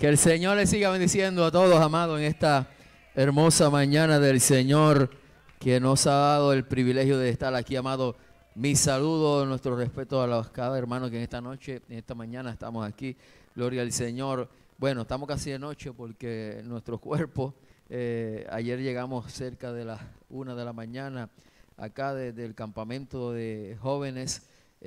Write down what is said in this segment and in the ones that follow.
Que el Señor les siga bendiciendo a todos, amados, en esta hermosa mañana del Señor que nos ha dado el privilegio de estar aquí, amado. Mi saludo, nuestro respeto a cada hermano que en esta noche, en esta mañana estamos aquí. Gloria al Señor. Bueno, estamos casi de noche porque nuestro cuerpo, ayer llegamos cerca de las 1 de la mañana acá desde el campamento de jóvenes.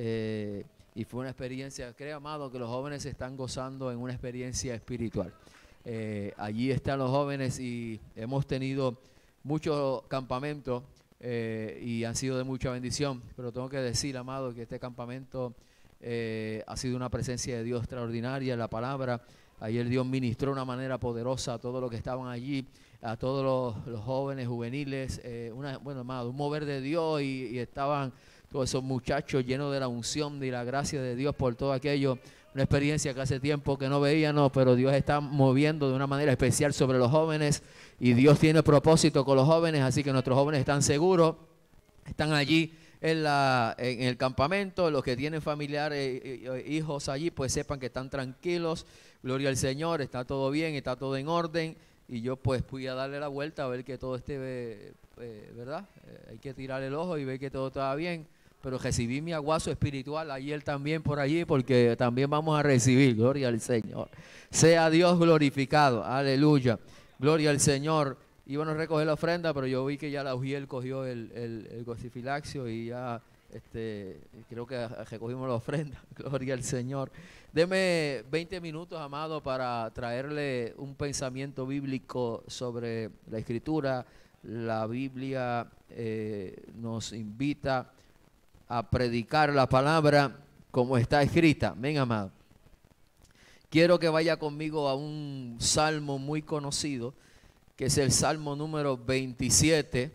Y fue una experiencia, creo, amado, que los jóvenes están gozando en una experiencia espiritual. Allí están los jóvenes y hemos tenido muchos campamentos y han sido de mucha bendición. Pero tengo que decir, amado, que este campamento ha sido una presencia de Dios extraordinaria en la palabra. Ayer Dios ministró de una manera poderosa a todos los que estaban allí, a todos los jóvenes, juveniles. Bueno, amado, un mover de Dios y estaban todos esos muchachos llenos de la unción y la gracia de Dios por todo aquello. Una experiencia que hace tiempo que no veíamos, pero Dios está moviendo de una manera especial sobre los jóvenes y Dios tiene propósito con los jóvenes, así que nuestros jóvenes están seguros, están allí en el campamento. Los que tienen familiares, hijos allí, pues sepan que están tranquilos. Gloria al Señor, está todo bien, está todo en orden. Y yo pues fui a darle la vuelta a ver que todo esté, ¿verdad? Hay que tirar el ojo y ver que todo estaba bien. Pero recibí mi aguazo espiritual ayer también por allí, porque también vamos a recibir. Gloria al Señor. Sea Dios glorificado. Aleluya. Gloria al Señor. Íbamos a recoger la ofrenda, pero yo vi que ya la Ujiel cogió el gocifilaxio y ya creo que recogimos la ofrenda. Gloria al Señor. Deme 20 minutos, amado, para traerle un pensamiento bíblico sobre la Escritura. La Biblia nos invita a predicar la palabra como está escrita. Amén, amado. Quiero que vaya conmigo a un salmo muy conocido, que es el Salmo número 27.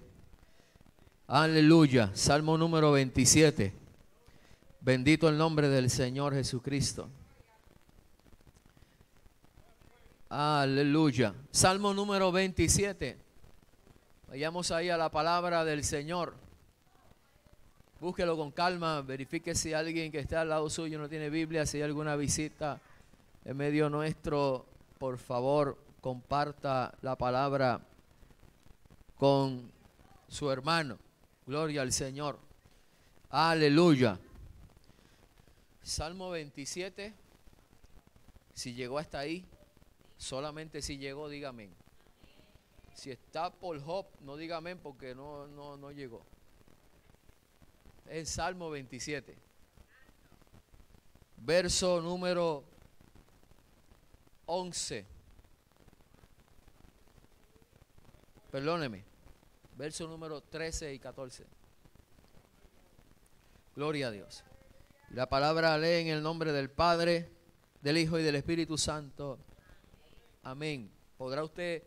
Aleluya. Salmo número 27. Bendito el nombre del Señor Jesucristo. Aleluya. Salmo número 27. Vayamos ahí a la palabra del Señor. Búsquelo con calma, verifique si alguien que está al lado suyo no tiene Biblia, si hay alguna visita en medio nuestro, por favor, comparta la palabra con su hermano. Gloria al Señor. Aleluya. Salmo 27. Si llegó hasta ahí, solamente si llegó, diga amén. Si está por Job, no diga amén porque no llegó. Es Salmo 27. Verso número 11. Perdóneme. Verso número 13 y 14. Gloria a Dios. La palabra lee en el nombre del Padre, del Hijo y del Espíritu Santo. Amén. ¿Podrá usted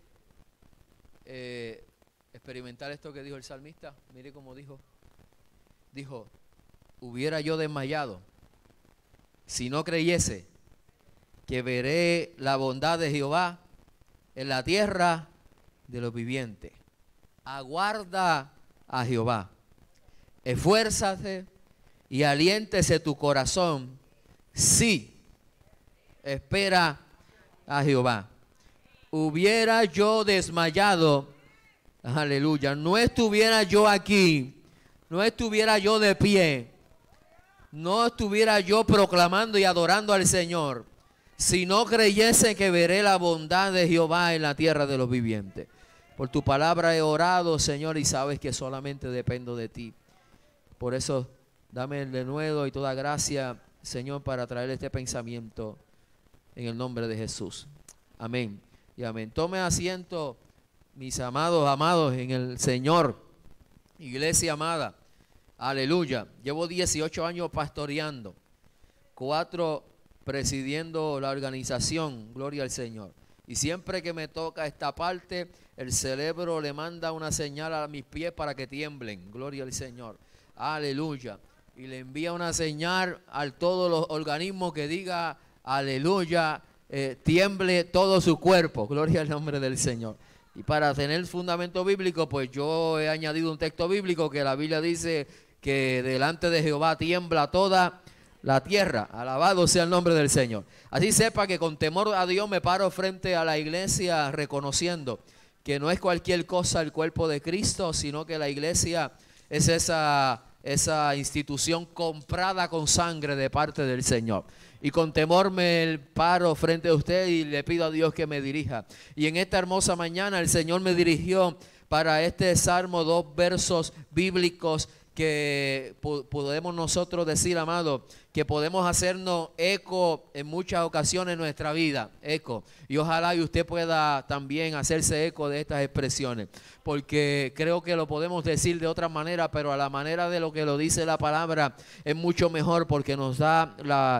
experimentar esto que dijo el salmista? Mire cómo dijo. Dijo, hubiera yo desmayado si no creyese que veré la bondad de Jehová en la tierra de los vivientes. Aguarda a Jehová, esfuérzate y aliéntese tu corazón. Sí, espera a Jehová. Hubiera yo desmayado, aleluya, no estuviera yo aquí, no estuviera yo de pie, no estuviera yo proclamando y adorando al Señor, si no creyese que veré la bondad de Jehová en la tierra de los vivientes. Por tu palabra he orado, Señor, y sabes que solamente dependo de ti. Por eso, dame el denuedo y toda gracia, Señor, para traer este pensamiento en el nombre de Jesús. Amén y amén. Tome asiento, mis amados en el Señor, iglesia amada. Aleluya. Llevo 18 años pastoreando, 4 presidiendo la organización. Gloria al Señor. Y siempre que me toca esta parte, el cerebro le manda una señal a mis pies para que tiemblen. Gloria al Señor. Aleluya. Y le envía una señal a todos los organismos que diga, aleluya, tiemble todo su cuerpo. Gloria al nombre del Señor. Y para tener fundamento bíblico, pues yo he añadido un texto bíblico que la Biblia dice que delante de Jehová tiembla toda la tierra. Alabado sea el nombre del Señor. Así sepa que con temor a Dios me paro frente a la iglesia reconociendo que no es cualquier cosa el cuerpo de Cristo, sino que la iglesia es esa institución comprada con sangre de parte del Señor. Y con temor me paro frente a usted y le pido a Dios que me dirija. Y en esta hermosa mañana el Señor me dirigió para este salmo, 2 versos bíblicos que podemos nosotros decir, amado, que podemos hacernos eco en muchas ocasiones en nuestra vida, eco. Y ojalá y usted pueda también hacerse eco de estas expresiones, porque creo que lo podemos decir de otra manera, pero a la manera de lo que lo dice la palabra es mucho mejor, porque nos da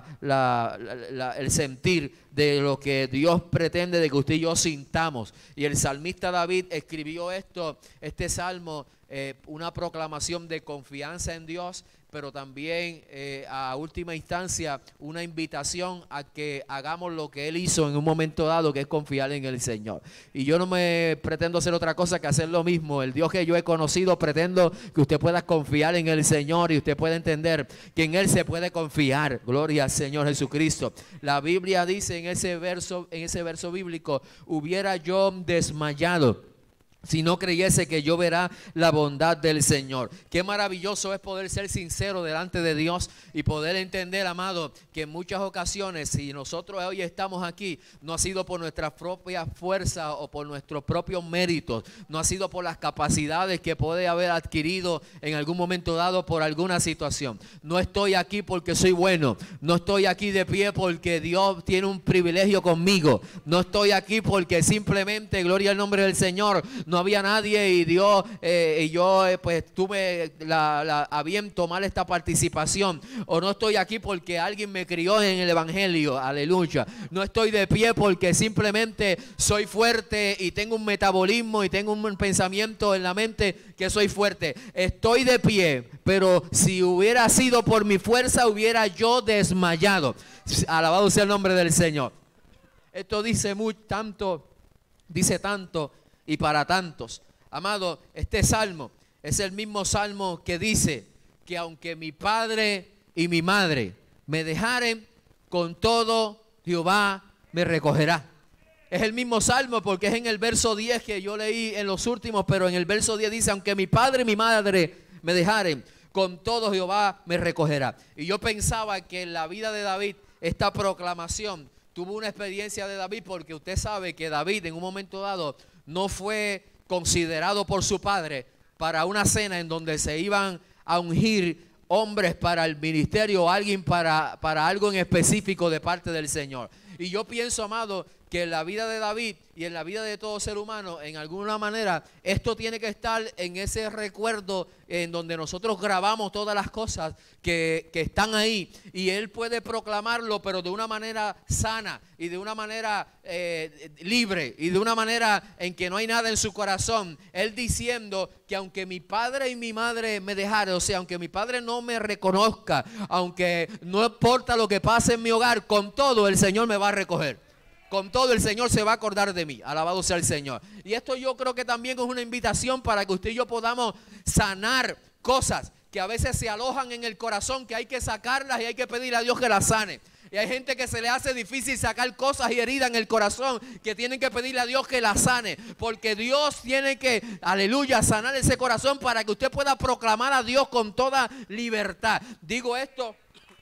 el sentir de lo que Dios pretende de que usted y yo sintamos. Y el salmista David escribió este salmo, una proclamación de confianza en Dios, pero también a última instancia una invitación a que hagamos lo que Él hizo en un momento dado, que es confiar en el Señor. Y yo no me pretendo hacer otra cosa que hacer lo mismo. El Dios que yo he conocido, pretendo que usted pueda confiar en el Señor y usted pueda entender que en Él se puede confiar. Gloria al Señor Jesucristo. La Biblia dice en ese verso bíblico: hubiera yo desmayado si no creyese que yo verá la bondad del Señor. Qué maravilloso es poder ser sincero delante de Dios y poder entender, amado, que en muchas ocasiones, si nosotros hoy estamos aquí, no ha sido por nuestras propias fuerzas o por nuestros propios méritos, no ha sido por las capacidades que puede haber adquirido en algún momento dado por alguna situación. No estoy aquí porque soy bueno, no estoy aquí de pie porque Dios tiene un privilegio conmigo, no estoy aquí porque simplemente, gloria al nombre del Señor, no había nadie y Dios y yo pues tuve a bien tomar esta participación, o no estoy aquí porque alguien me crió en el evangelio, aleluya. No estoy de pie porque simplemente soy fuerte y tengo un metabolismo y tengo un pensamiento en la mente que soy fuerte. Estoy de pie, pero si hubiera sido por mi fuerza hubiera yo desmayado. Alabado sea el nombre del Señor. Esto dice tanto y para tantos. Amado, este salmo es el mismo salmo que dice que aunque mi padre y mi madre me dejaren, con todo Jehová me recogerá. Es el mismo salmo porque es en el verso 10 que yo leí en los últimos, pero en el verso 10 dice: aunque mi padre y mi madre me dejaren, con todo Jehová me recogerá. Y yo pensaba que en la vida de David esta proclamación tuvo una experiencia de David, porque usted sabe que David en un momento dado no fue considerado por su padre para una cena en donde se iban a ungir hombres para el ministerio o alguien para algo en específico de parte del Señor. Y yo pienso, amado, que en la vida de David y en la vida de todo ser humano, en alguna manera, esto tiene que estar en ese recuerdo en donde nosotros grabamos todas las cosas que están ahí, y él puede proclamarlo, pero de una manera sana y de una manera libre y de una manera en que no hay nada en su corazón. Él diciendo que aunque mi padre y mi madre me dejaren, o sea, aunque mi padre no me reconozca, aunque no importa lo que pase en mi hogar, con todo el Señor me va a recoger. Con todo el Señor se va a acordar de mí. Alabado sea el Señor. Y esto yo creo que también es una invitación para que usted y yo podamos sanar cosas que a veces se alojan en el corazón, que hay que sacarlas y hay que pedirle a Dios que las sane. Y hay gente que se le hace difícil sacar cosas y heridas en el corazón, que tienen que pedirle a Dios que las sane. Porque Dios tiene que, aleluya, sanar ese corazón para que usted pueda proclamar a Dios con toda libertad. Digo esto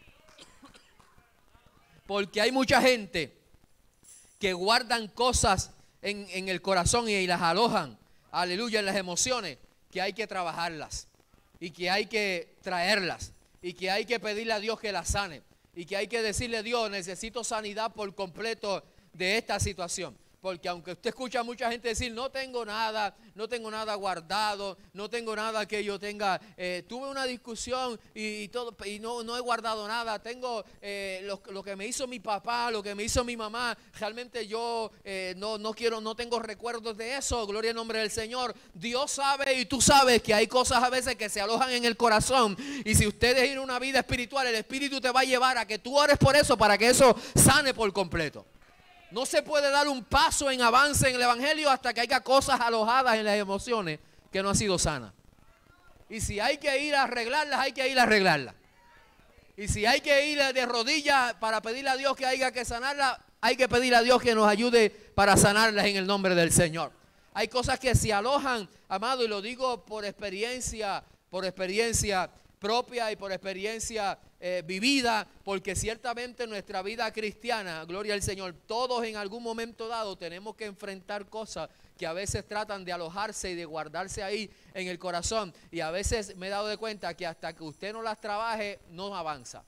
porque hay mucha gente que guardan cosas en el corazón y las alojan, aleluya, en las emociones, que hay que trabajarlas y que hay que traerlas y que hay que pedirle a Dios que las sane y que hay que decirle a Dios: necesito sanidad por completo de esta situación. Porque aunque usted escucha a mucha gente decir: no tengo nada guardado, no tengo nada que yo tenga, tuve una discusión y todo, y no he guardado nada, tengo lo que me hizo mi papá, lo que me hizo mi mamá, realmente yo no tengo recuerdos de eso. Gloria al nombre del Señor. Dios sabe y tú sabes que hay cosas a veces que se alojan en el corazón, y si ustedes tienen una vida espiritual, el Espíritu te va a llevar a que tú ores por eso, para que eso sane por completo. No se puede dar un paso en avance en el evangelio hasta que haya cosas alojadas en las emociones que no han sido sanas. Y si hay que ir a arreglarlas, hay que ir a arreglarlas. Y si hay que ir de rodillas para pedirle a Dios que haya que sanarla, hay que pedirle a Dios que nos ayude para sanarlas en el nombre del Señor. Hay cosas que se alojan, amado, y lo digo por experiencia propia y por experiencia vivida, porque ciertamente en nuestra vida cristiana, gloria al Señor, todos en algún momento dado tenemos que enfrentar cosas que a veces tratan de alojarse y de guardarse ahí en el corazón, y a veces me he dado de cuenta que hasta que usted no las trabaje, no avanza,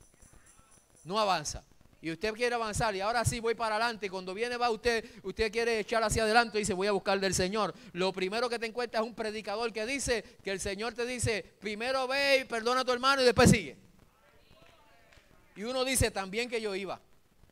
y usted quiere avanzar, y ahora sí voy para adelante, y cuando viene va usted quiere echar hacia adelante y dice voy a buscar del Señor. Lo primero que te encuentras es un predicador que dice, que el Señor te dice, primero ve y perdona a tu hermano y después sigue. Y uno dice, también que yo iba,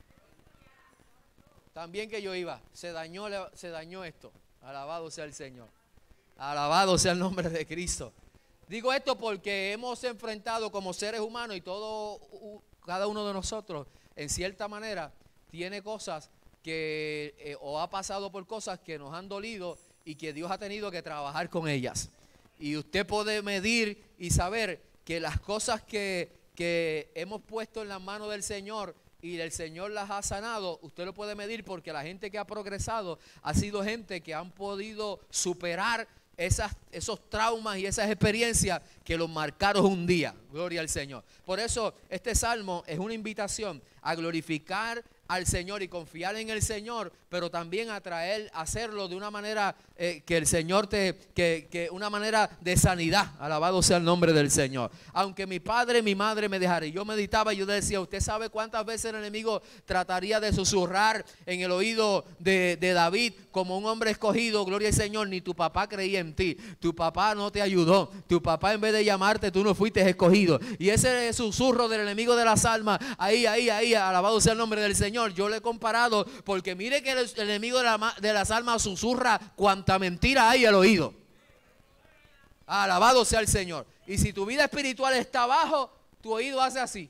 se dañó esto. Alabado sea el Señor, alabado sea el nombre de Cristo. Digo esto porque hemos enfrentado como seres humanos, y cada uno de nosotros en cierta manera tiene cosas que o ha pasado por cosas que nos han dolido y que Dios ha tenido que trabajar con ellas. Y usted puede medir y saber que las cosas que hemos puesto en las manos del Señor y el Señor las ha sanado, usted lo puede medir porque la gente que ha progresado ha sido gente que han podido superar esos traumas y esas experiencias que los marcaron un día. Gloria al Señor. Por eso este salmo es una invitación a glorificar al Señor y confiar en el Señor, pero también hacerlo de una manera que el Señor una manera de sanidad. Alabado sea el nombre del Señor. Aunque mi padre y mi madre me dejaran, yo meditaba y yo decía, usted sabe cuántas veces el enemigo trataría de susurrar en el oído de David como un hombre escogido. Gloria al Señor, ni tu papá creía en ti, tu papá no te ayudó, tu papá en vez de llamarte tú no fuiste escogido. Y ese susurro del enemigo de las almas, ahí, alabado sea el nombre del Señor. Yo le he comparado, porque mire que el enemigo de las almas susurra cuanta mentira hay al oído. Alabado sea el Señor. Y si tu vida espiritual está abajo, tu oído hace así.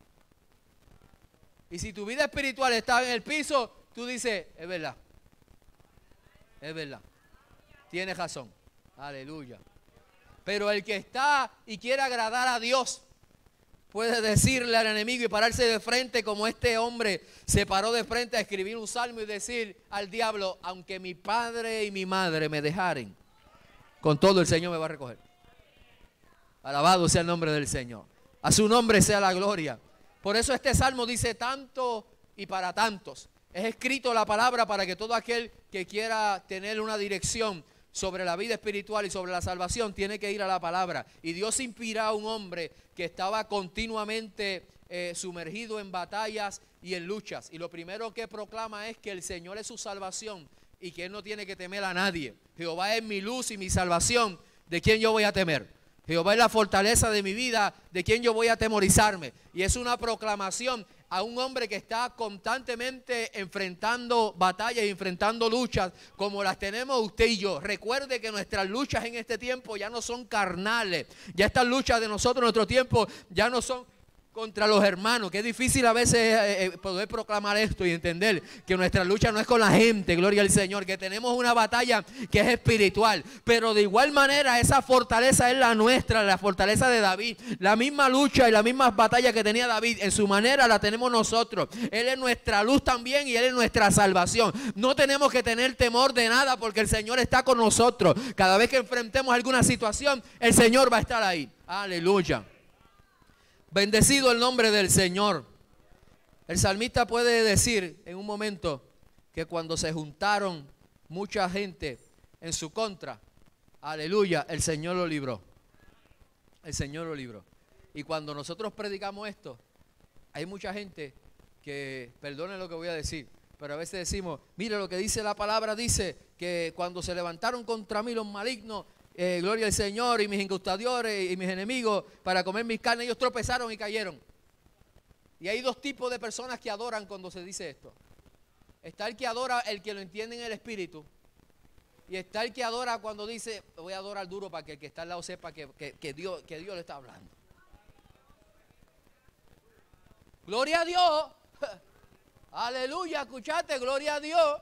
Y si tu vida espiritual está en el piso, tú dices, es verdad, tienes razón, aleluya. Pero el que está y quiere agradar a Dios puede decirle al enemigo y pararse de frente, como este hombre se paró de frente a escribir un salmo y decir al diablo, aunque mi padre y mi madre me dejaren, con todo el Señor me va a recoger. Alabado sea el nombre del Señor. A su nombre sea la gloria. Por eso este salmo dice tanto y para tantos. Es escrito la palabra para que todo aquel que quiera tener una dirección sobre la vida espiritual y sobre la salvación tiene que ir a la palabra. Y Dios inspira a un hombre que estaba continuamente sumergido en batallas y en luchas. Y lo primero que proclama es que el Señor es su salvación y que Él no tiene que temer a nadie. Jehová es mi luz y mi salvación, ¿de quién yo voy a temer? Jehová es la fortaleza de mi vida, ¿de quién yo voy a atemorizarme? Y es una proclamación a un hombre que está constantemente enfrentando batallas y enfrentando luchas como las tenemos usted y yo. Recuerde que nuestras luchas en este tiempo ya no son carnales. Ya estas luchas de nosotros en nuestro tiempo ya no son contra los hermanos, que es difícil a veces poder proclamar esto y entender que nuestra lucha no es con la gente, gloria al Señor, que tenemos una batalla que es espiritual, pero de igual manera esa fortaleza es la nuestra, la fortaleza de David. La misma lucha y la misma batalla que tenía David, en su manera la tenemos nosotros. Él es nuestra luz también y Él es nuestra salvación. No tenemos que tener temor de nada porque el Señor está con nosotros. Cada vez que enfrentemos alguna situación, el Señor va a estar ahí. Aleluya. Bendecido el nombre del Señor. El salmista puede decir en un momento que cuando se juntaron mucha gente en su contra, aleluya, el Señor lo libró. El Señor lo libró. Y cuando nosotros predicamos esto, hay mucha gente que, perdone lo que voy a decir, pero a veces decimos, mire lo que dice la palabra, dice que cuando se levantaron contra mí los malignos, gloria al Señor, y mis incrustadores y mis enemigos para comer mis carnes, ellos tropezaron y cayeron. Y hay dos tipos de personas que adoran cuando se dice esto. Está el que adora, el que lo entiende en el espíritu, y está el que adora cuando dice, voy a adorar duro para que el que está al lado sepa que Dios le está hablando. Gloria a Dios. Aleluya, escuchaste, gloria a Dios.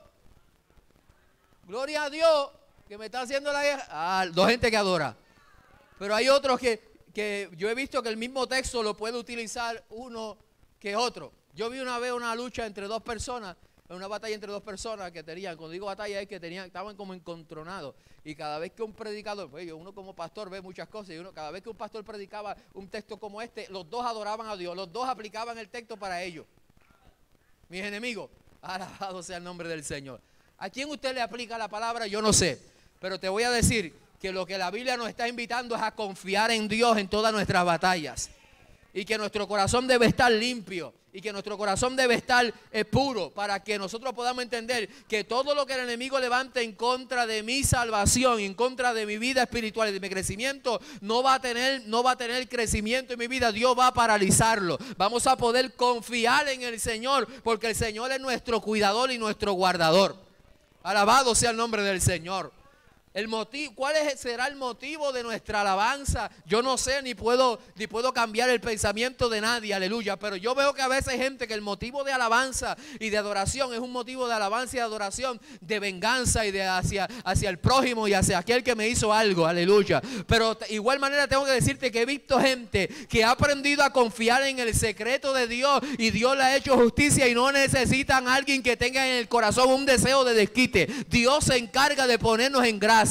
Gloria a Dios. Que me está haciendo la guerra. Dos gente que adora. Pero hay otros que que yo he visto que el mismo texto lo puede utilizar uno que otro. Yo vi una vez una lucha entre dos personas, una batalla entre dos personas que tenían, cuando digo batalla es que estaban como encontronados. Y cada vez que un predicador, pues uno como pastor ve muchas cosas, y cada vez que un pastor predicaba un texto como este, los dos adoraban a Dios, los dos aplicaban el texto para ellos. Mis enemigos, alabado sea el nombre del Señor. ¿A quién usted le aplica la palabra? Yo no sé, pero te voy a decir que lo que la Biblia nos está invitando es a confiar en Dios en todas nuestras batallas. Y que nuestro corazón debe estar limpio. Y que nuestro corazón debe estar puro. Para que nosotros podamos entender que todo lo que el enemigo levante en contra de mi salvación, en contra de mi vida espiritual y de mi crecimiento, no va a tener crecimiento en mi vida. Dios va a paralizarlo. Vamos a poder confiar en el Señor. Porque el Señor es nuestro cuidador y nuestro guardador. Alabado sea el nombre del Señor. El motivo, ¿cuál será el motivo de nuestra alabanza? Yo no sé, ni puedo cambiar el pensamiento de nadie, aleluya. Pero yo veo que a veces hay gente que el motivo de alabanza y de adoración es un motivo de alabanza y de adoración de venganza y de hacia el prójimo y hacia aquel que me hizo algo, aleluya. Pero de igual manera tengo que decirte que he visto gente que ha aprendido a confiar en el secreto de Dios y Dios le ha hecho justicia y no necesitan a alguien que tenga en el corazón un deseo de desquite. Dios se encarga de ponernos en gracia.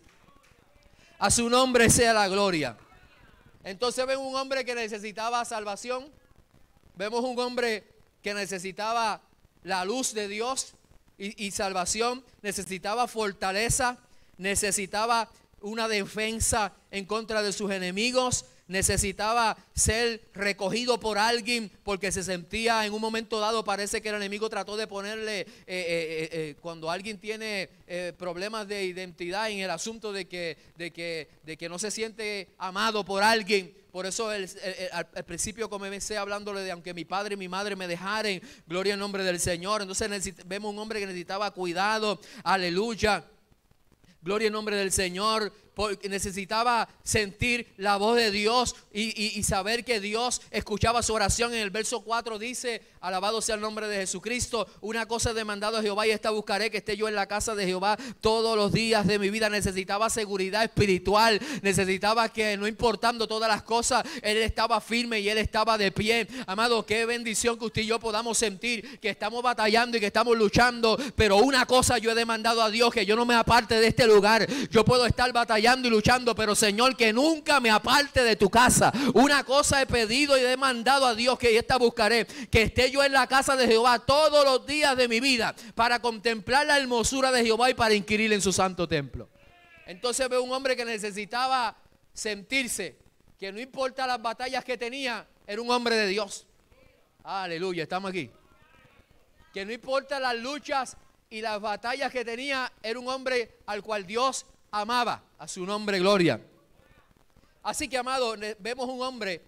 A su nombre sea la gloria. Entonces ven un hombre que necesitaba salvación. Vemos un hombre que necesitaba la luz de Dios y salvación. Necesitaba fortaleza. Necesitaba una defensa en contra de sus enemigos. Necesitaba ser recogido por alguien porque se sentía en un momento dado, parece que el enemigo trató de ponerle, cuando alguien tiene problemas de identidad en el asunto de que no se siente amado por alguien. Por eso al principio comencé hablándole de aunque mi padre y mi madre me dejaren, gloria al nombre del Señor. Entonces vemos un hombre que necesitaba cuidado, aleluya. Gloria al nombre del Señor, porque necesitaba sentir la voz de Dios y saber que Dios escuchaba su oración. En el verso 4 dice, alabado sea el nombre de Jesucristo, una cosa he demandado a Jehová y esta buscaré, que esté yo en la casa de Jehová todos los días de mi vida. Necesitaba seguridad espiritual, necesitaba que no importando todas las cosas, Él estaba firme y Él estaba de pie. Amado, qué bendición que usted y yo podamos sentir que estamos batallando y que estamos luchando, pero una cosa yo he demandado a Dios, que yo no me aparte de este lugar. Yo puedo estar batallando y luchando, pero Señor, que nunca me aparte de tu casa. Una cosa he pedido y he demandado a Dios, que esta buscaré, que esté yo en la casa de Jehová todos los días de mi vida, para contemplar la hermosura de Jehová y para inquirir en su santo templo. Entonces veo un hombre que necesitaba sentirse que no importa las batallas que tenía, era un hombre de Dios. Aleluya, estamos aquí. Que no importa las luchas y las batallas que tenía, era un hombre al cual Dios amaba. A su nombre gloria. Así que, amado, vemos un hombre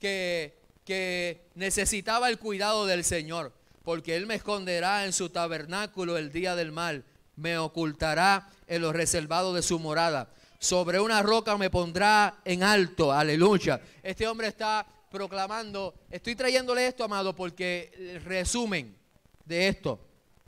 que necesitaba el cuidado del Señor, porque Él me esconderá en su tabernáculo el día del mal, me ocultará en lo reservado de su morada, sobre una roca me pondrá en alto. Aleluya. Este hombre está proclamando, estoy trayéndole esto, amado, porque el resumen de esto,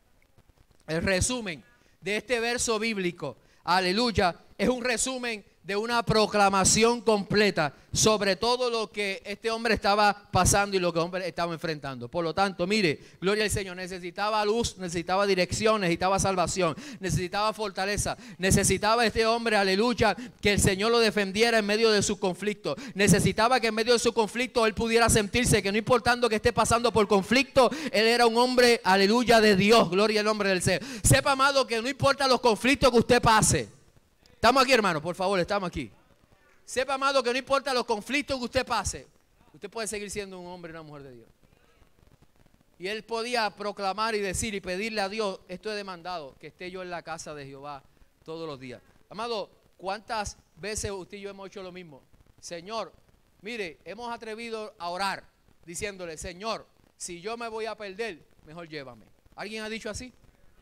el resumen de este verso bíblico, aleluya, es un resumen de una proclamación completa sobre todo lo que este hombre estaba pasando y lo que el hombre estaba enfrentando. Por lo tanto, mire, gloria al Señor, necesitaba luz, necesitaba dirección, necesitaba salvación, necesitaba fortaleza, necesitaba este hombre, aleluya, que el Señor lo defendiera en medio de su conflicto. Necesitaba que en medio de su conflicto él pudiera sentirse que no importando que esté pasando por conflicto, él era un hombre, aleluya, de Dios, gloria al nombre del Señor. Sepa, amado, que no importa los conflictos que usted pase. Estamos aquí, hermano, por favor, estamos aquí. Sepa, amado, que no importa los conflictos que usted pase, usted puede seguir siendo un hombre y una mujer de Dios. Y él podía proclamar y decir y pedirle a Dios, esto he demandado, que esté yo en la casa de Jehová todos los días. Amado, ¿cuántas veces usted y yo hemos hecho lo mismo? Señor, mire, hemos atrevido a orar diciéndole, Señor, si yo me voy a perder, mejor llévame. ¿Alguien ha dicho así?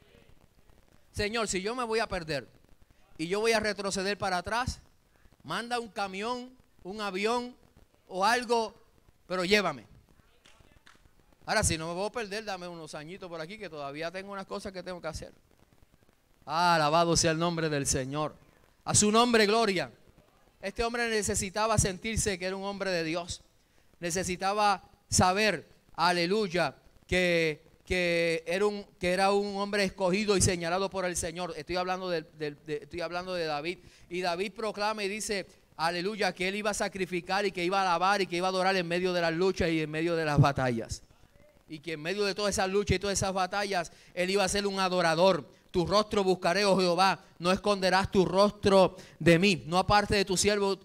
Señor, si yo me voy a perder y yo voy a retroceder para atrás, manda un camión, un avión o algo, pero llévame. Ahora, si no me voy a perder, dame unos añitos por aquí que todavía tengo unas cosas que tengo que hacer. Alabado sea el nombre del Señor. A su nombre, gloria. Este hombre necesitaba sentirse que era un hombre de Dios. Necesitaba saber, aleluya, que era un hombre escogido y señalado por el Señor. Estoy hablando de David. Y David proclama y dice, aleluya, que él iba a sacrificar y que iba a alabar y que iba a adorar en medio de las luchas y en medio de las batallas. Y que en medio de todas esas luchas y todas esas batallas, él iba a ser un adorador. Tu rostro buscaré, oh Jehová, no esconderás tu rostro de mí. No aparte de tu siervo,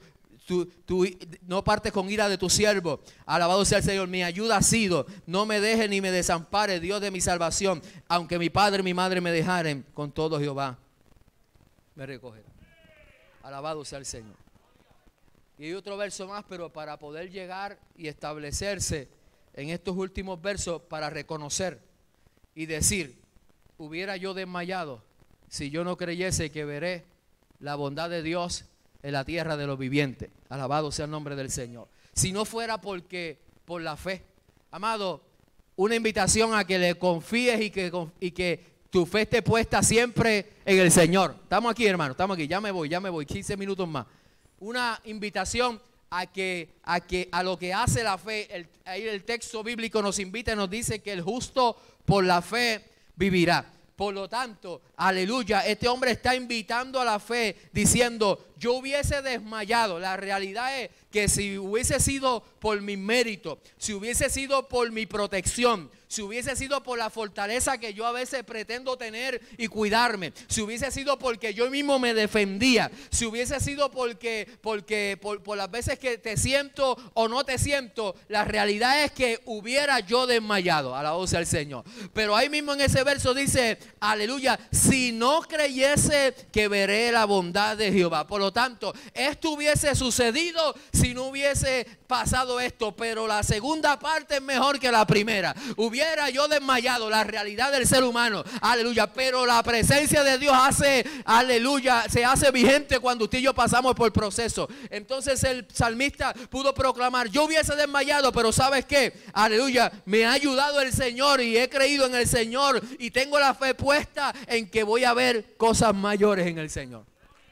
no partes con ira de tu siervo. Alabado sea el Señor. Mi ayuda ha sido, no me deje ni me desampare, Dios de mi salvación. Aunque mi padre y mi madre me dejaren, con todo Jehová me recogerá. Alabado sea el Señor. Y hay otro verso más, pero para poder llegar y establecerse en estos últimos versos, para reconocer y decir, hubiera yo desmayado si yo no creyese que veré la bondad de Dios en la tierra de los vivientes. Alabado sea el nombre del Señor. Si no fuera por la fe. Amado, una invitación a que le confíes y que tu fe esté puesta siempre en el Señor. Estamos aquí, hermano, estamos aquí. Ya me voy, 15 minutos más. Una invitación a lo que hace la fe. Ahí el texto bíblico nos invita y nos dice que el justo por la fe vivirá. Por lo tanto, aleluya, este hombre está invitando a la fe diciendo, yo hubiese desmayado. La realidad es que si hubiese sido por mi mérito, si hubiese sido por mi protección, si hubiese sido por la fortaleza que yo a veces pretendo tener y cuidarme, si hubiese sido porque yo mismo me defendía, si hubiese sido por las veces que te siento o no te siento, la realidad es que hubiera yo desmayado. Alabado sea el Señor. Pero ahí mismo en ese verso dice, aleluya, si no creyese que veré la bondad de Jehová. Por lo tanto, esto hubiese sucedido si no hubiese pasado esto, pero la segunda parte es mejor que la primera. Hubiera yo desmayado, la realidad del ser humano, aleluya, pero la presencia de Dios hace, aleluya, se hace vigente cuando usted y yo pasamos por proceso. Entonces el salmista pudo proclamar, yo hubiese desmayado, pero ¿sabes qué? Aleluya, me ha ayudado el Señor y he creído en el Señor y tengo la fe puesta en que voy a ver cosas mayores en el Señor.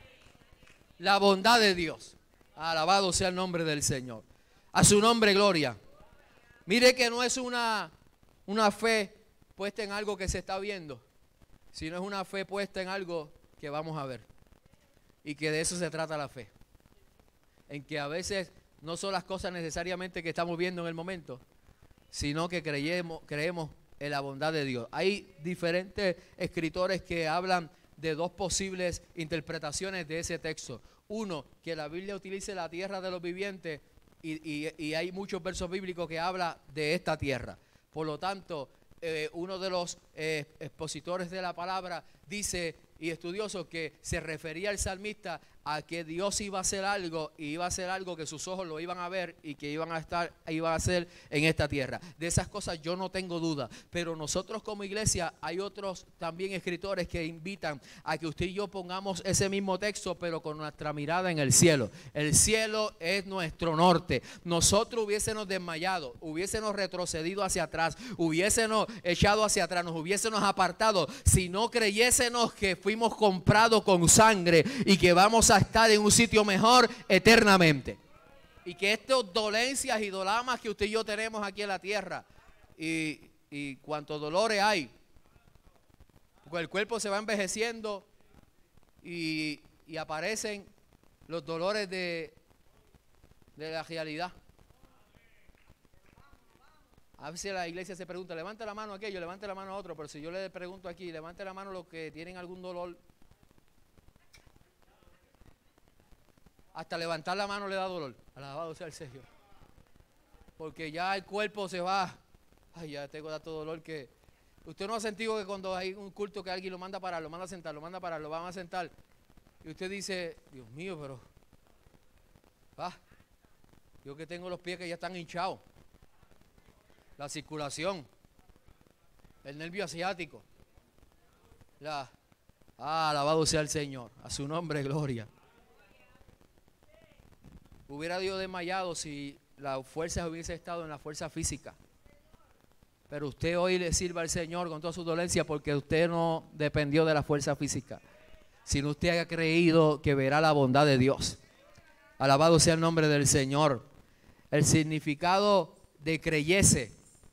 La bondad de Dios. Alabado sea el nombre del Señor. A su nombre gloria. Mire que no es una fe puesta en algo que se está viendo, sino es una fe puesta en algo que vamos a ver. Y que de eso se trata la fe. En que a veces no son las cosas necesariamente que estamos viendo en el momento, sino que creemos en la bondad de Dios. Hay diferentes escritores que hablan de dos posibles interpretaciones de ese texto. Uno, que la Biblia utilice la tierra de los vivientes y hay muchos versos bíblicos que habla de esta tierra. Por lo tanto, uno de los expositores de la palabra dice, y estudioso, que se refería el salmista a que Dios iba a hacer algo y iba a hacer algo que sus ojos lo iban a ver y que iba a hacer en esta tierra. De esas cosas yo no tengo duda, pero nosotros como iglesia hay otros también escritores que invitan a que usted y yo pongamos ese mismo texto, pero con nuestra mirada en el cielo. El cielo es nuestro norte. Nosotros hubiésemos desmayado, hubiésemos retrocedido hacia atrás, hubiésemos echado hacia atrás, nos hubiésemos apartado si no creyésemos que fuimos comprados con sangre y que vamos a estar en un sitio mejor eternamente. Y que estas dolencias y dolamas que usted y yo tenemos aquí en la tierra y cuántos dolores hay, porque el cuerpo se va envejeciendo y aparecen los dolores de la realidad. A veces la iglesia se pregunta, levante la mano aquello, levante la mano a otro, pero si yo le pregunto aquí, levante la mano los que tienen algún dolor, hasta levantar la mano le da dolor. Alabado sea el Señor. Porque ya el cuerpo se va, ay, ya tengo tanto dolor que... Usted no ha sentido que cuando hay un culto que alguien lo manda a parar, lo manda a sentar, lo manda a parar, lo van a sentar, y usted dice, Dios mío, pero... yo que tengo los pies que ya están hinchados. La circulación, el nervio asiático. Alabado sea el Señor, a su nombre gloria. Hubiera Dios desmayado si la fuerza hubiese estado en la fuerza física. Pero usted hoy le sirva al Señor con toda su dolencia porque usted no dependió de la fuerza física, sino usted ha creído que verá la bondad de Dios. Alabado sea el nombre del Señor. El significado de creyese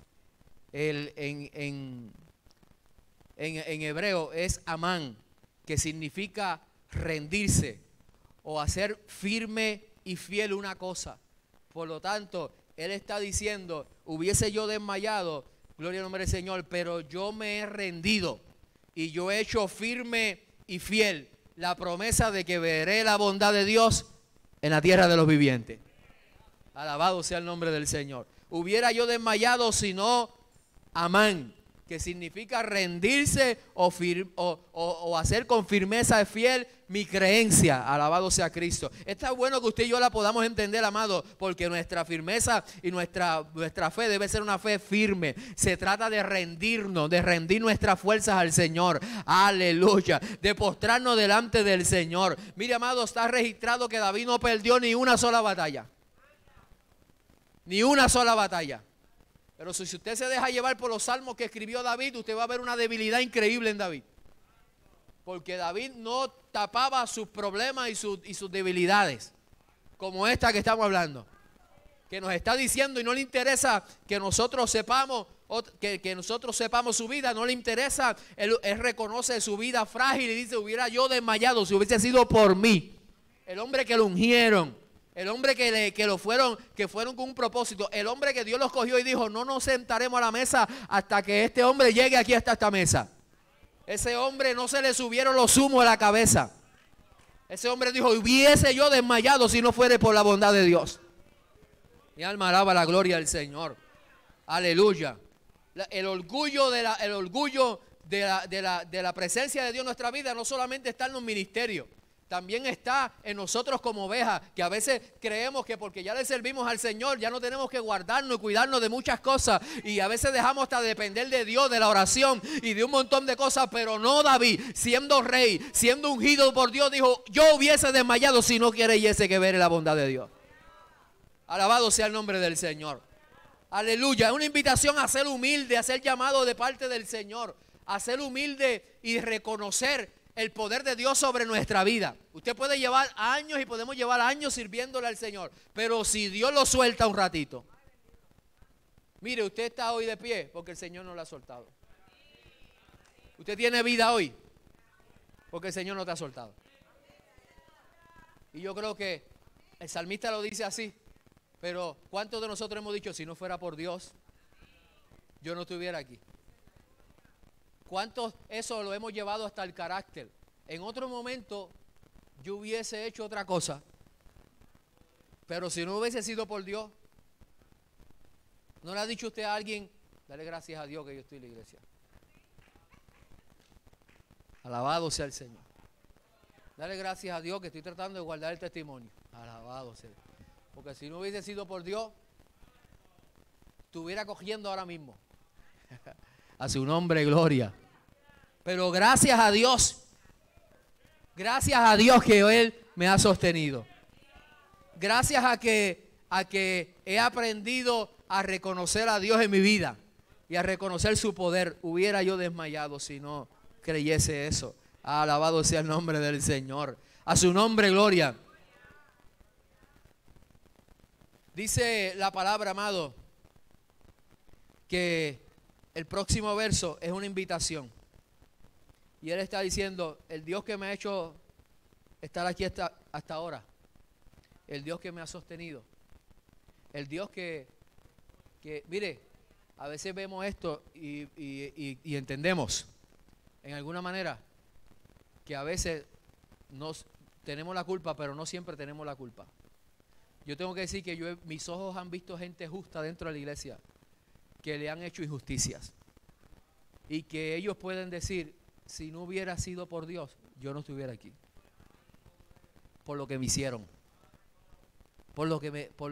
en hebreo es amán, que significa rendirse o hacer firme y fiel una cosa. Por lo tanto, él está diciendo, hubiese yo desmayado, gloria al nombre del Señor, pero yo me he rendido y yo he hecho firme y fiel la promesa de que veré la bondad de Dios en la tierra de los vivientes. Alabado sea el nombre del Señor. Hubiera yo desmayado si no amán, que significa rendirse o hacer con firmeza fiel mi creencia. Alabado sea Cristo. Está bueno que usted y yo la podamos entender, amado, porque nuestra firmeza y nuestra fe debe ser una fe firme. Se trata de rendirnos, de rendir nuestras fuerzas al Señor. Aleluya. De postrarnos delante del Señor. Mire, amado, está registrado que David no perdió ni una sola batalla. Ni una sola batalla. Pero si usted se deja llevar por los salmos que escribió David, usted va a ver una debilidad increíble en David. Porque David no tapaba sus problemas y sus debilidades, como esta que estamos hablando. Que nos está diciendo y no le interesa que nosotros sepamos, que nosotros sepamos su vida, no le interesa. Él reconoce su vida frágil y dice, hubiera yo desmayado si hubiese sido por mí. El hombre que lo ungieron. El hombre que fueron con un propósito. El hombre que Dios los cogió y dijo, no nos sentaremos a la mesa hasta que este hombre llegue aquí hasta esta mesa. Ese hombre no se le subieron los humos a la cabeza. Ese hombre dijo, hubiese yo desmayado si no fuera por la bondad de Dios. Mi alma alaba la gloria del Señor. Aleluya. El orgullo de la presencia de Dios en nuestra vida no solamente está en los ministerios. También está en nosotros como ovejas, que a veces creemos que porque ya le servimos al Señor, ya no tenemos que guardarnos y cuidarnos de muchas cosas. Y a veces dejamos hasta depender de Dios, de la oración y de un montón de cosas. Pero no, David, siendo rey, siendo ungido por Dios, dijo, yo hubiese desmayado si no creyese que veré la bondad de Dios. Alabado sea el nombre del Señor. Aleluya. Es una invitación a ser humilde, a ser llamado de parte del Señor, a ser humilde y reconocer el poder de Dios sobre nuestra vida. Usted puede llevar años y podemos llevar años sirviéndole al Señor, pero si Dios lo suelta un ratito, mire, usted está hoy de pie porque el Señor no lo ha soltado. Usted tiene vida hoy porque el Señor no te ha soltado. Y yo creo que el salmista lo dice así, pero ¿cuántos de nosotros hemos dicho, si no fuera por Dios, yo no estuviera aquí? ¿Cuántos eso lo hemos llevado hasta el carácter? En otro momento yo hubiese hecho otra cosa, pero si no hubiese sido por Dios, ¿no le ha dicho usted a alguien, dale gracias a Dios que yo estoy en la iglesia? Alabado sea el Señor. Dale gracias a Dios que estoy tratando de guardar el testimonio. Alabado sea. Porque si no hubiese sido por Dios, estuviera cogiendo ahora mismo. A su nombre, gloria. Pero gracias a Dios que Él me ha sostenido. Gracias a que he aprendido a reconocer a Dios en mi vida y a reconocer su poder. Hubiera yo desmayado si no creyese eso. Alabado sea el nombre del Señor. A su nombre, gloria. Dice la palabra, amado, que el próximo verso es una invitación. Y él está diciendo, el Dios que me ha hecho estar aquí hasta ahora, el Dios que me ha sostenido, el Dios que mire, a veces vemos esto y entendemos, en alguna manera, que a veces tenemos la culpa, pero no siempre tenemos la culpa. Yo tengo que decir que mis ojos han visto gente justa dentro de la iglesia, que le han hecho injusticias y que ellos pueden decir, si no hubiera sido por Dios, yo no estuviera aquí, por lo que me hicieron, por lo que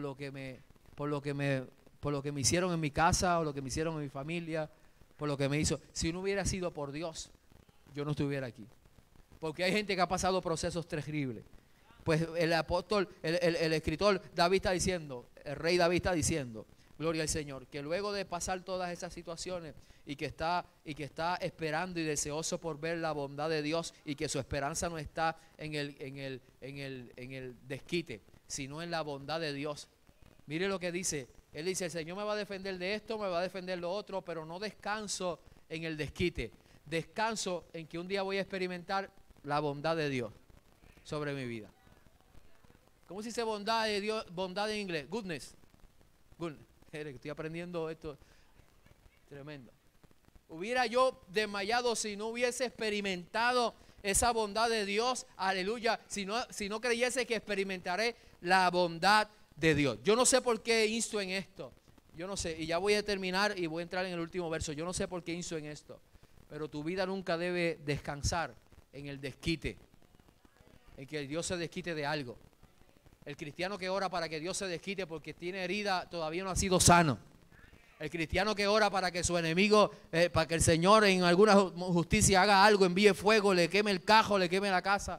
me hicieron en mi casa, o lo que me hicieron en mi familia, por lo que me hizo. Si no hubiera sido por Dios, yo no estuviera aquí, porque hay gente que ha pasado procesos terribles. Pues el apóstol, el escritor David está diciendo, el rey David está diciendo, gloria al Señor, que luego de pasar todas esas situaciones y que está esperando y deseoso por ver la bondad de Dios, y que su esperanza no está en el desquite, sino en la bondad de Dios. Mire lo que dice. Él dice, el Señor me va a defender de esto, me va a defender lo otro, pero no descanso en el desquite. Descanso en que un día voy a experimentar la bondad de Dios sobre mi vida. ¿Cómo se dice bondad de Dios? Bondad en inglés. Goodness. Goodness. Estoy aprendiendo esto. Tremendo. Hubiera yo desmayado si no hubiese experimentado esa bondad de Dios. Aleluya. Si no creyese que experimentaré la bondad de Dios. Yo no sé por qué insto en esto. Yo no sé. Y ya voy a terminar y voy a entrar en el último verso. Yo no sé por qué insto en esto. Pero tu vida nunca debe descansar en el desquite. En que Dios se desquite de algo. El cristiano que ora para que Dios se desquite porque tiene herida todavía no ha sido sano. El cristiano que ora para que su enemigo, para que el Señor en alguna justicia haga algo, envíe fuego, le queme el cajo, le queme la casa.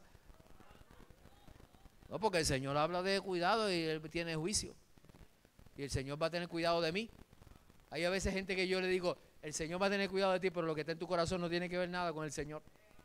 No, porque el Señor habla de cuidado y Él tiene juicio. Y el Señor va a tener cuidado de mí. Hay a veces gente que yo le digo, el Señor va a tener cuidado de ti, pero lo que está en tu corazón no tiene que ver nada con el Señor.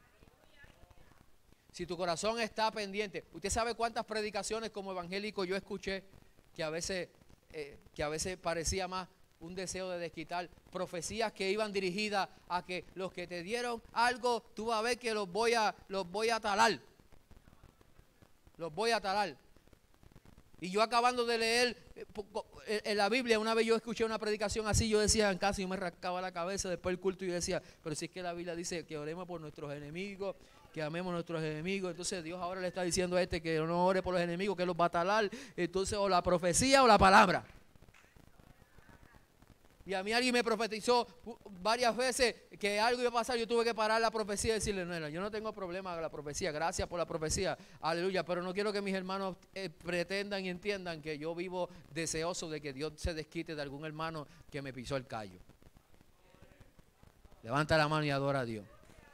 Si tu corazón está pendiente, usted sabe cuántas predicaciones como evangélico yo escuché que a veces parecía más un deseo de desquitar, profecías que iban dirigidas a que los que te dieron algo, tú vas a ver que los voy a talar. Los voy a talar. Y yo acabando de leer en la Biblia, una vez yo escuché una predicación así, yo decía en casa, yo me rascaba la cabeza después del culto y yo decía, pero si es que la Biblia dice que oremos por nuestros enemigos, que amemos a nuestros enemigos, entonces Dios ahora le está diciendo a que no ore por los enemigos, que los va a talar, entonces o la profecía o la palabra. Y a mí alguien me profetizó varias veces que algo iba a pasar, yo tuve que parar la profecía y decirle, no, yo no tengo problema con la profecía, gracias por la profecía, aleluya, pero no quiero que mis hermanos pretendan y entiendan que yo vivo deseoso de que Dios se desquite de algún hermano que me pisó el callo. Levanta la mano y adora a Dios.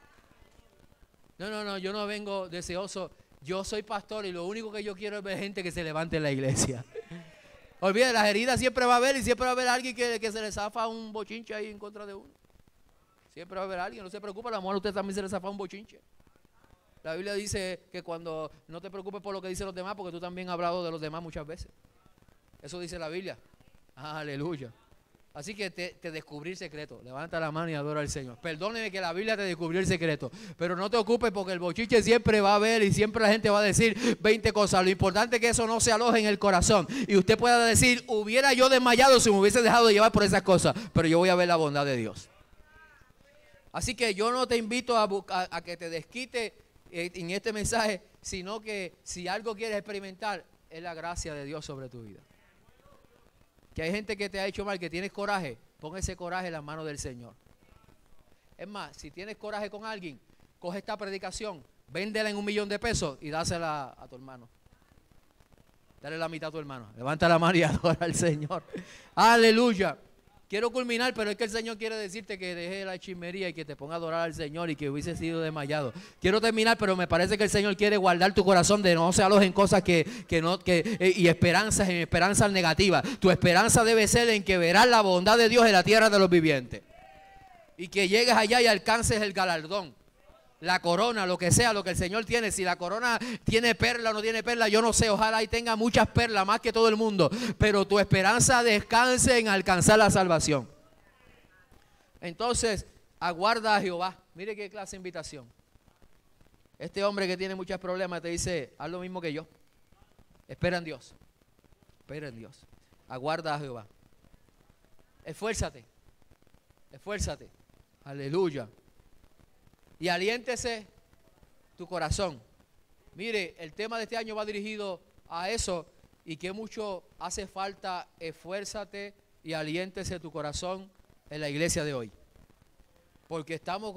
No, yo no vengo deseoso, yo soy pastor y lo único que yo quiero es ver gente que se levante en la iglesia. Olvídate, las heridas siempre va a haber y siempre va a haber alguien que se le zafa un bochinche ahí en contra de uno. Siempre va a haber alguien, no se preocupe, a lo mejor a usted también se le zafa un bochinche. La Biblia dice que cuando no te preocupes por lo que dicen los demás, porque tú también has hablado de los demás muchas veces. Eso dice la Biblia. Aleluya. Así que te descubrí el secreto. Levanta la mano y adora al Señor. Perdóneme que la Biblia te descubrió el secreto. Pero no te ocupes porque el bochinche siempre va a haber y siempre la gente va a decir 20 cosas. Lo importante es que eso no se aloje en el corazón. Y usted pueda decir, hubiera yo desmayado si me hubiese dejado de llevar por esas cosas. Pero yo voy a ver la bondad de Dios. Así que yo no te invito a que te desquite en este mensaje, sino que si algo quieres experimentar, es la gracia de Dios sobre tu vida. Que hay gente que te ha hecho mal, que tienes coraje, pon ese coraje en las manos del Señor. Es más, si tienes coraje con alguien, coge esta predicación, véndela en $1,000,000 y dásela a tu hermano. Dale la mitad a tu hermano. Levanta la mano y adora al Señor. Aleluya. Quiero culminar, pero es que el Señor quiere decirte que deje la chismería y que te ponga a adorar al Señor y que hubiese sido desmayado. Quiero terminar, pero me parece que el Señor quiere guardar tu corazón de no se alojen cosas y esperanzas en esperanzas negativas. Tu esperanza debe ser en que verás la bondad de Dios en la tierra de los vivientes. Y que llegues allá y alcances el galardón. La corona, lo que sea, lo que el Señor tiene. Si la corona tiene perla o no tiene perla, yo no sé. Ojalá y tenga muchas perlas, más que todo el mundo. Pero tu esperanza descanse en alcanzar la salvación. Entonces, aguarda a Jehová. Mire qué clase de invitación. Este hombre que tiene muchos problemas te dice, haz lo mismo que yo. Espera en Dios. Espera en Dios. Aguarda a Jehová. Esfuérzate. Esfuérzate. Aleluya. Y aliéntese tu corazón. Mire, el tema de este año va dirigido a eso y que mucho hace falta. Esfuérzate y aliéntese tu corazón en la iglesia de hoy. Porque estamos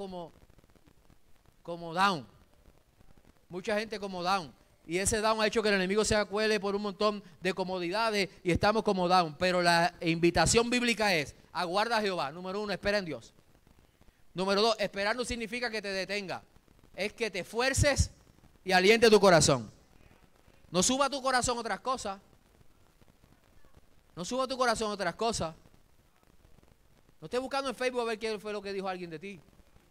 como down. Mucha gente como down. Y ese down ha hecho que el enemigo se acuele por un montón de comodidades y estamos como down. Pero la invitación bíblica es, aguarda a Jehová. Número 1, espera en Dios. Número 2, esperar no significa que te detenga. Es que te esfuerces y aliente tu corazón. No suba tu corazón otras cosas. No suba tu corazón otras cosas. No estés buscando en Facebook a ver qué fue lo que dijo alguien de ti.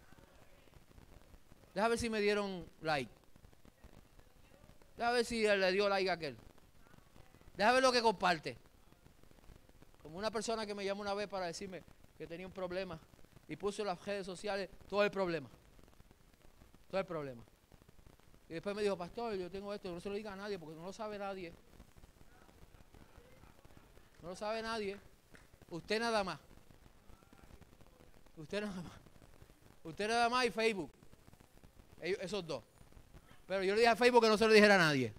Deja ver si me dieron like. Deja ver si le dio like a aquel. Déjame ver lo que comparte. Como una persona que me llamó una vez para decirme que tenía un problema y puso en las redes sociales todo el problema. Todo el problema. Y después me dijo, pastor, yo tengo esto, no se lo diga a nadie porque no lo sabe nadie. No lo sabe nadie. Usted nada más. Usted nada más. Usted nada más y Facebook. Esos dos. Pero yo le dije a Facebook que no se lo dijera a nadie.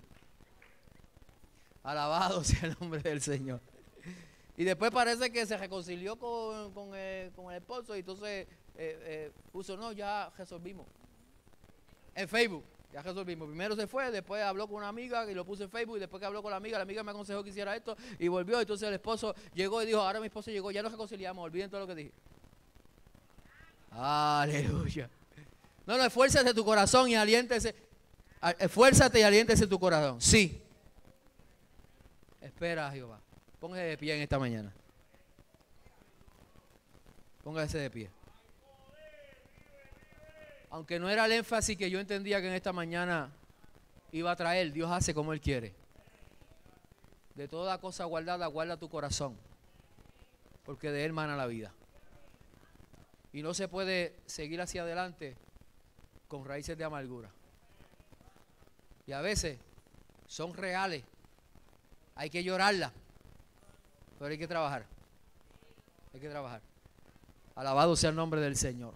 Alabado sea el nombre del Señor. Y después parece que se reconcilió con el esposo y entonces puso, no, ya resolvimos. En Facebook, ya resolvimos. Primero se fue, después habló con una amiga y lo puso en Facebook y después que habló con la amiga me aconsejó que hiciera esto y volvió. Entonces el esposo llegó y dijo, ahora mi esposo llegó, ya nos reconciliamos, olviden todo lo que dije. Aleluya. No, esfuérzate tu corazón y aliéntese. Esfuérzate y aliéntese tu corazón. Sí. Espera a Jehová. Póngase de pie en esta mañana. Póngase de pie. Aunque no era el énfasis que yo entendía que en esta mañana iba a traer, Dios hace como Él quiere. De toda cosa guardada, guarda tu corazón, porque de Él mana la vida. Y no se puede seguir hacia adelante con raíces de amargura. Y a veces son reales. Hay que llorarla, pero hay que trabajar. Hay que trabajar. Alabado sea el nombre del Señor.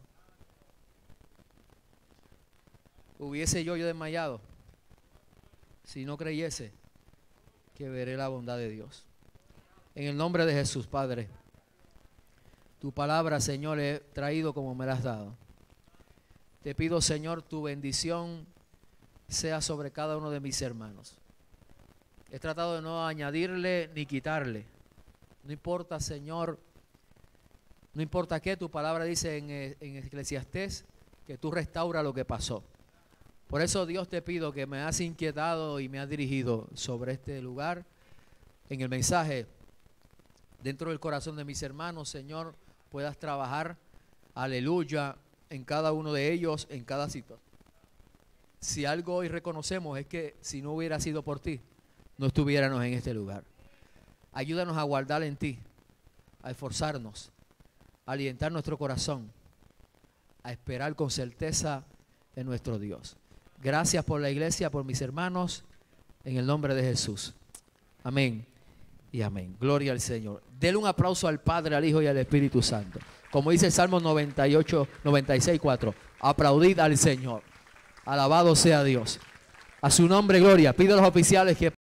Hubiese yo desmayado si no creyese que veré la bondad de Dios. En el nombre de Jesús, Padre, tu palabra, Señor, he traído como me la has dado. Te pido, Señor, tu bendición sea sobre cada uno de mis hermanos. He tratado de no añadirle ni quitarle. No importa, Señor, no importa qué, tu palabra dice en Eclesiastés que tú restauras lo que pasó. Por eso, Dios, te pido que me has inquietado y me has dirigido sobre este lugar, en el mensaje, dentro del corazón de mis hermanos, Señor, puedas trabajar, aleluya, en cada uno de ellos, en cada situación. Si algo hoy reconocemos es que si no hubiera sido por ti, no estuviéramos en este lugar. Ayúdanos a guardar en ti, a esforzarnos, a alientar nuestro corazón, a esperar con certeza en nuestro Dios. Gracias por la iglesia, por mis hermanos, en el nombre de Jesús. Amén y amén. Gloria al Señor. Denle un aplauso al Padre, al Hijo y al Espíritu Santo. Como dice el Salmo 98, 96, 4. Aplaudid al Señor. Alabado sea Dios. A su nombre, gloria. Pido a los oficiales que